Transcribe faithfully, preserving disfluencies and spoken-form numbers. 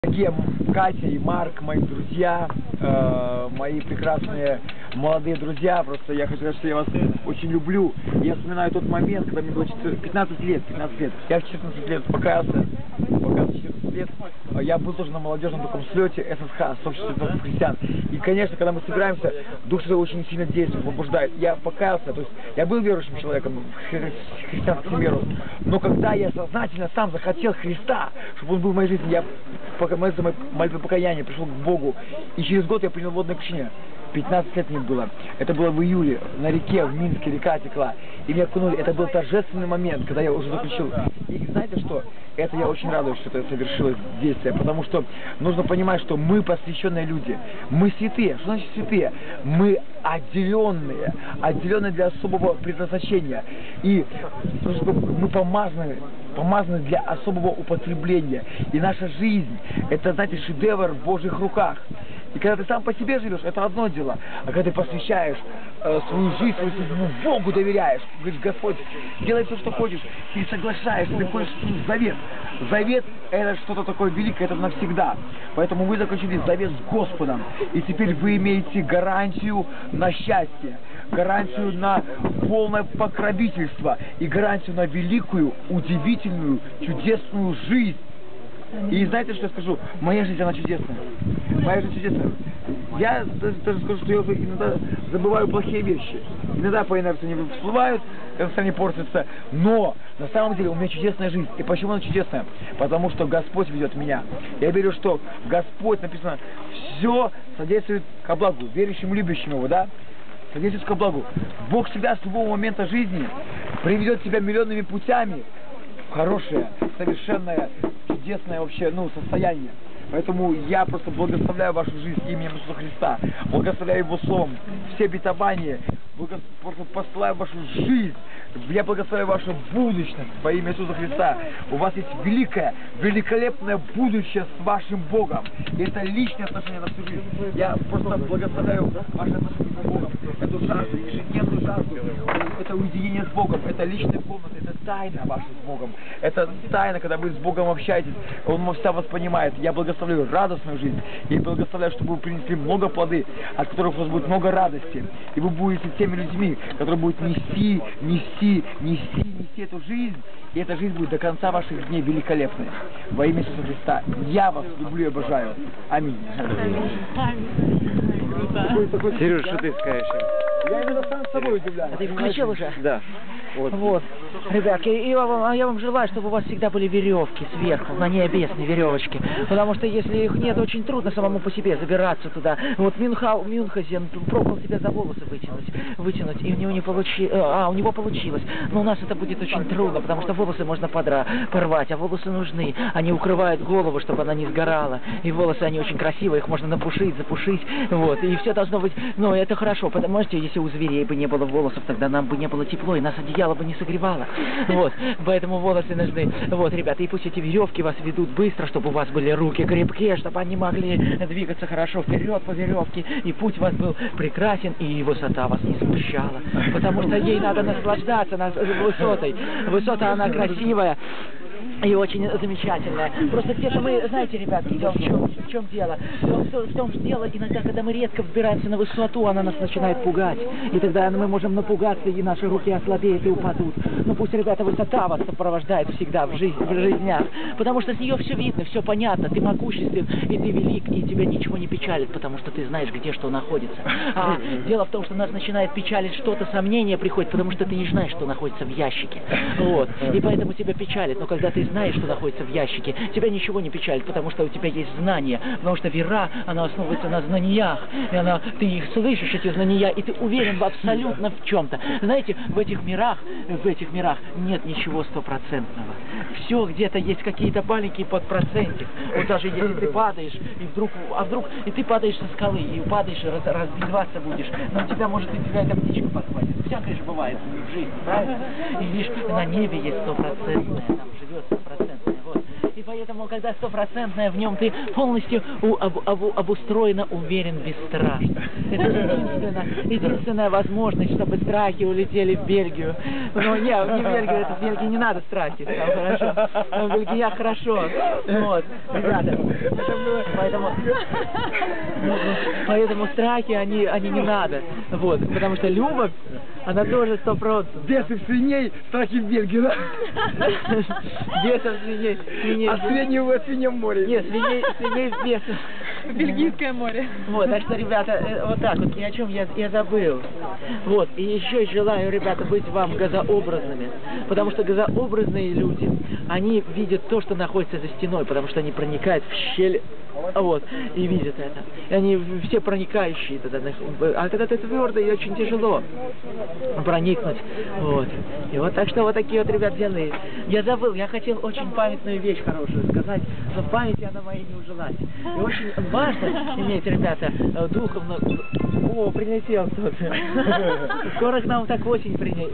Дорогие Катя и Марк, мои друзья, э, мои прекрасные молодые друзья, просто я хочу сказать, что я вас очень люблю. Я вспоминаю тот момент, когда мне было пятнадцать лет, пятнадцать лет. Я в четырнадцать лет покаялся, покаялся четырнадцать лет. Я был тоже на молодежном таком слете эс эс ха, Сообщество христиан. И, конечно, когда мы собираемся, Дух Святой очень сильно действует, побуждает. Я покаялся, то есть я был верующим человеком, христианским веру. Но когда я сознательно сам захотел Христа, чтобы Он был в моей жизни, я молился молитвой покаяния, пришел к Богу. И через год я принял водное крещение. пятнадцать лет мне было. Это было в июле, на реке, в Минске, река текла. И меня окунули. Это был торжественный момент, когда я уже заключил. И знаете что? Это я очень радуюсь, что это совершилось действие. Потому что нужно понимать, что мы посвященные люди. Мы святые. Что значит святые? Мы отделенные. Отделенные для особого предназначения. И мы помазаны. помазаны для особого употребления. И наша жизнь, это, знаете, шедевр в Божьих руках. И когда ты сам по себе живешь, это одно дело. А когда ты посвящаешь э, свою жизнь, свою судьбу Богу доверяешь, говоришь: Господь, делай все, что хочешь, и соглашаешься, ты входишь в завет. Завет — это что-то такое великое, это навсегда. Поэтому вы заключили завет с Господом. И теперь вы имеете гарантию на счастье, гарантию на полное покровительство и гарантию на великую, удивительную, чудесную жизнь. И знаете, что я скажу? Моя жизнь, она чудесная. Моя жизнь чудесная. Я даже, даже скажу, что я иногда забываю плохие вещи. Иногда по инерции они всплывают, когда они портятся. Но на самом деле у меня чудесная жизнь. И почему она чудесная? Потому что Господь ведет меня. Я верю, что Господь, написано, все содействует ко благу, верующим, любящим Его, да? Содействует ко благу. Бог всегда с любого момента жизни приведет тебя миллионными путями в хорошее, совершенное, чудесное вообще, ну, состояние. Поэтому я просто благословляю вашу жизнь именем Иисуса Христа, благословляю Его Словом, все обетования, просто посылаю вашу жизнь, я благословляю вашу будущность во имя Иисуса Христа. У вас есть великое, великолепное будущее с вашим Богом. И это личное отношение на всю жизнь. Я просто благословляю ваше отношение с Богом, эту жажду, ежедневную жажду, это уединение с Богом, это личная комната, это тайна ваша с Богом. Это тайна, когда вы с Богом общаетесь, Он всегда вас понимает. Я благословляю радостную жизнь, и благословляю, чтобы вы принесли много плоды, от которых у вас будет много радости. И вы будете теми людьми, которые будут нести, нести, нести, нести эту жизнь, и эта жизнь будет до конца ваших дней великолепной. Во имя Иисуса Христа. Я вас люблю и обожаю. Аминь. Сереж, что ты скажешь? Я именно сам с собой удивляюсь. Ты включил уже? Да. Вот. Вот. Ребятки, и я вам, я вам желаю, чтобы у вас всегда были веревки сверху, на небесные веревочки. Потому что если их нет, очень трудно самому по себе забираться туда. Вот Мюнхау, Мюнхгаузен пробовал себя за волосы вытянуть, вытянуть, и у него не получилось. А, у него получилось. Но у нас это будет очень трудно, потому что волосы можно подра порвать, а волосы нужны. Они укрывают голову, чтобы она не сгорала. И волосы, они очень красивые, их можно напушить, запушить. Вот. И все должно быть. Но это хорошо, потому что если у зверей бы не было волосов, тогда нам бы не было тепло, и нас одеяло бы не согревало. Вот, поэтому волосы нужны. Вот, ребята, и пусть эти веревки вас ведут быстро, чтобы у вас были руки крепкие, чтобы они могли двигаться хорошо вперед по веревке, и путь у вас был прекрасен, и высота вас не смущала, потому что ей надо наслаждаться на высотой. Высота, она красивая и очень замечательная. Просто где-то мы, знаете, ребятки, дело в чем, в чем дело? В том, в том дело, иногда, когда мы редко взбираемся на высоту, она нас начинает пугать. И тогда мы можем напугаться, и наши руки ослабеют и упадут. Но пусть, ребята, высота вас сопровождает всегда в, жизни, в жизнях. Потому что с нее все видно, все понятно. Ты могуществен, и ты велик, и тебя ничего не печалит, потому что ты знаешь, где что находится. А дело в том, что нас начинает печалить что-то, сомнение приходит, потому что ты не знаешь, что находится в ящике. Вот. И поэтому тебя печалит. Но когда ты знаешь, что находится в ящике, тебя ничего не печалит, потому что у тебя есть знания, потому что вера, она основывается на знаниях, и она, ты их слышишь, эти знания, и ты уверен в абсолютно в чем-то. Знаете, в этих мирах, в этих мирах нет ничего стопроцентного. Все где-то есть какие-то маленькие подпроцентик. Вот даже если ты падаешь, и вдруг, а вдруг, и ты падаешь со скалы, и упадаешь, и раз, разбиваться будешь, но у тебя, может, и тебя эта птичка подхватит. Всякое же бывает в жизни, правильно? И видишь, на небе есть стопроцентное, там живет стопроцентное, вот. И поэтому, когда стопроцентная в нем, ты полностью у, об, об, обустроенно уверен, бесстрашно. Это единственная, единственная возможность, чтобы страхи улетели в Бельгию. Но не, не в Бельгию, это в Бельгии не надо страхи, там хорошо. Но в Бельгиях хорошо. Вот, ребята. Поэтому, поэтому страхи, они, они не надо. Вот, потому что Люба, она тоже сто процентов. Бесов свиней, страхи в Бельгии, да? Бесов свиней, свиней. А свиньи в свиньем море. Нет, свиней, свиней бесов. Бельгийское море. Вот, так что, ребята, э, вот так вот, ни о чем я, я забыл. Вот, и еще желаю, ребята, быть вам газообразными, потому что газообразные люди, они видят то, что находится за стеной, потому что они проникают в щель, вот, и видят это. И они все проникающие тогда, а когда ты твердый, очень тяжело проникнуть, вот. И вот так что вот такие вот, ребят, дела. Я забыл, я хотел очень памятную вещь хорошую сказать, но в памяти она моей не ужилась. И очень важно иметь, ребята, духовно... О, прилетел кто-то. Скоро к нам так осень